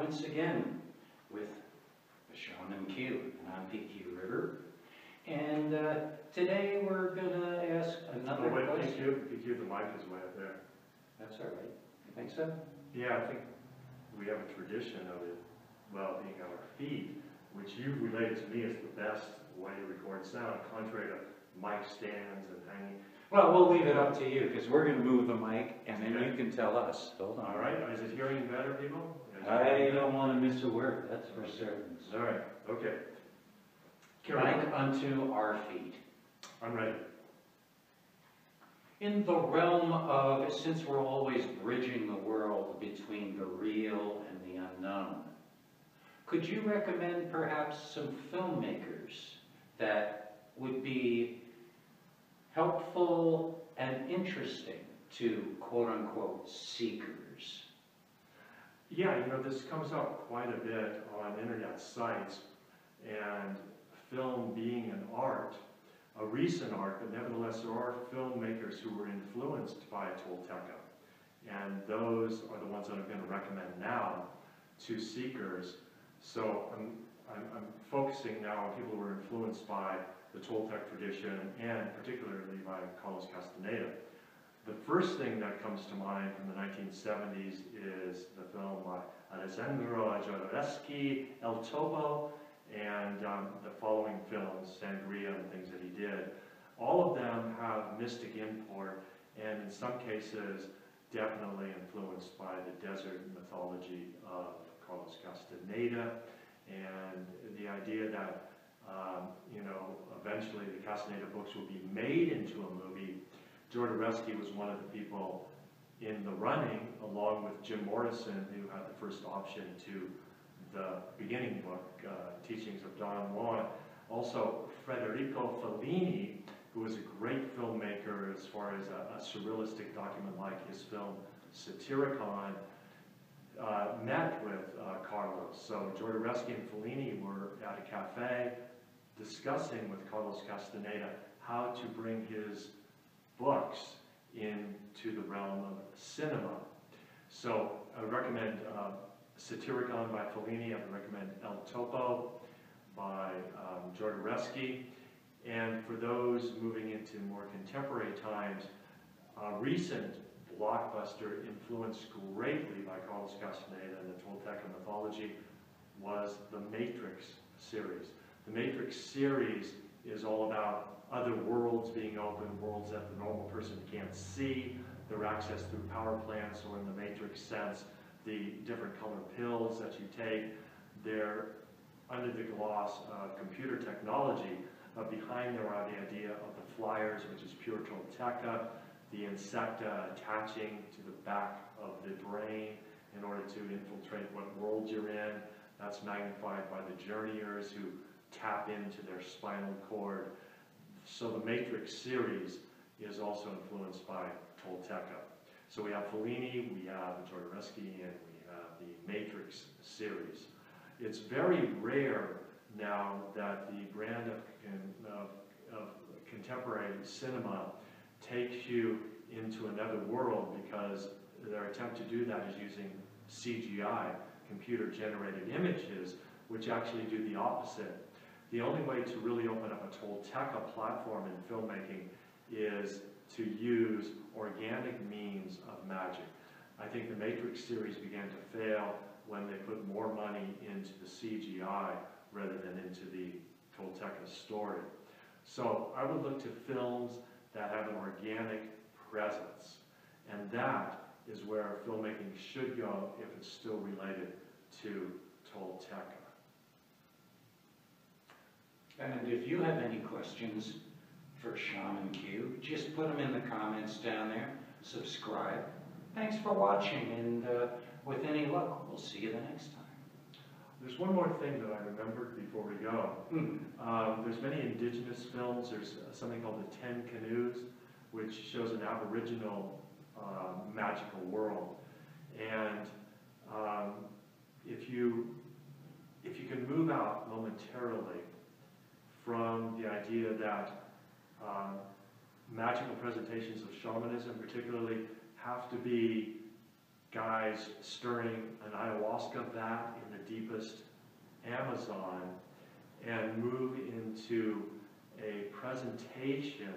once again with Shaman Q, and I'm PQ River. And today we're going to ask another question. PQ, the mic is way up there. That's all right. You think so? Yeah, I think we have a tradition of it, well, being on our feet, which you related to me as the best way to record sound, contrary to mic stands and hanging. Well, we'll leave it up to you, because we're going to move the mic, and then you can tell us. Hold on. All right. Is it hearing better, people? I don't want to miss a word, that's for certain. All right. Okay. Mic unto our feet. I'm ready. In the realm of, since we're always bridging the world between the real and the unknown, could you recommend perhaps some filmmakers that would be helpful and interesting to quote-unquote seekers? Yeah, you know, this comes up quite a bit on internet sites, and film being an art, a recent art, but nevertheless there are filmmakers who were influenced by Tolteca, and those are the ones that I'm going to recommend now to seekers. So I'm focusing now on people who were influenced by the Toltec tradition, and particularly by Carlos Castaneda. The first thing that comes to mind from the 1970s is the film by Alessandro Jodorowsky, El Topo, and the following films, Sangria and things that he did. All of them have mystic import, and in some cases definitely influenced by the desert mythology of Carlos Castaneda, and the idea that you know, eventually the Castaneda books will be made into a movie. Jodorowsky was one of the people in the running, along with Jim Morrison, who had the first option to the beginning book, Teachings of Don Juan. Also, Federico Fellini, who was a great filmmaker as far as a surrealistic document like his film Satyricon, met with Carlos. So Jodorowsky and Fellini were at a cafe discussing with Carlos Castaneda how to bring his books into the realm of cinema. So I would recommend Satyricon by Fellini. I would recommend El Topo by Jodorowsky. And for those moving into more contemporary times, a recent blockbuster influenced greatly by Carlos Castaneda and the Tolteca mythology was the Matrix series. The Matrix series is all about other worlds being open, worlds that the normal person can't see. They're accessed through power plants, or in the Matrix sense, the different colored pills that you take. They're under the gloss of computer technology, but behind there are the idea of the flyers, which is pure Tolteca, the insecta attaching to the back of the brain in order to infiltrate what world you're in. That's magnified by the journeyers who tap into their spinal cord. So the Matrix series is also influenced by Tolteca. So we have Fellini, we have Jodorowsky, and we have the Matrix series. It's very rare now that the brand of contemporary cinema takes you into another world, because their attempt to do that is using CGI, computer-generated images, which actually do the opposite. The only way to really open up a Tolteca platform in filmmaking is to use organic means of magic. I think the Matrix series began to fail when they put more money into the CGI rather than into the Tolteca story. So I would look to films that have an organic presence, and that is where filmmaking should go if it's still related to Tolteca. And if you have any questions for Shaman Q, just put them in the comments down there. Subscribe. Thanks for watching, and with any luck, we'll see you the next time. There's one more thing that I remembered before we go. There's many indigenous films. There's something called The Ten Canoes, which shows an Aboriginal magical world. And if you can move out momentarily from the idea that magical presentations of shamanism particularly have to be guides guys stirring an ayahuasca vat in the deepest Amazon and move into a presentation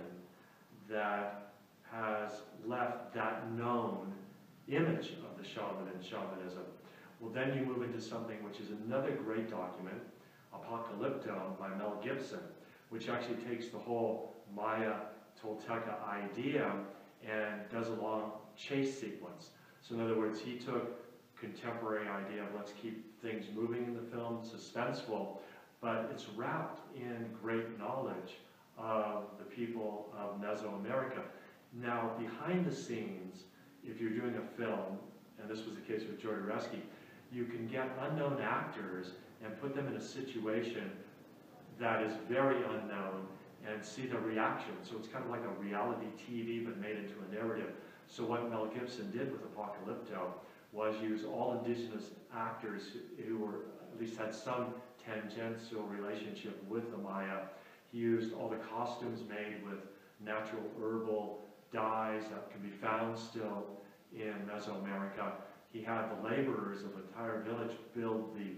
that has left that known image of the shaman and shamanism. Well, then you move into something which is another great document, Apocalypto by Mel Gibson, which actually takes the whole Maya Tolteca idea and does a long chase sequence. So in other words, he took contemporary idea of let's keep things moving in the film, suspenseful, but it's wrapped in great knowledge of the people of Mesoamerica. Now, behind the scenes, if you're doing a film, and this was the case with Jodorowsky, you can get unknown actors and put them in a situation that is very unknown and see the reaction. So it's kind of like a reality TV but made into a narrative. So what Mel Gibson did with Apocalypto was use all indigenous actors who were, at least had some tangential relationship with the Maya. He used all the costumes made with natural herbal dyes that can be found still in Mesoamerica. He had the laborers of the entire village build the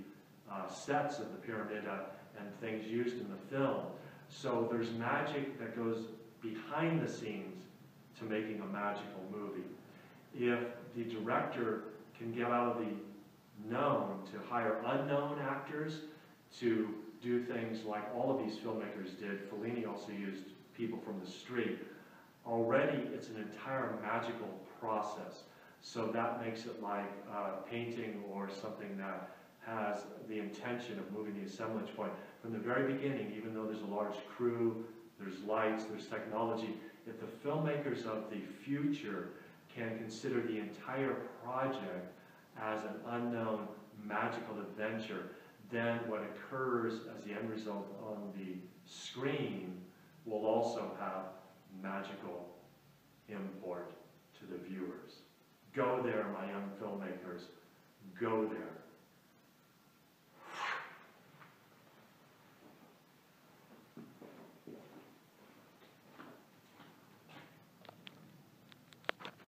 sets of the pyramida and things used in the film. So there's magic that goes behind the scenes to making a magical movie. If the director can get out of the known to hire unknown actors to do things like all of these filmmakers did, Fellini also used people from the street, already it's an entire magical process. So that makes it like painting or something that has the intention of moving the assemblage point. From the very beginning, even though there's a large crew, there's lights, there's technology, if the filmmakers of the future can consider the entire project as an unknown magical adventure, then what occurs as the end result on the screen will also have magical import to the viewers. Go there, my young filmmakers. Go there.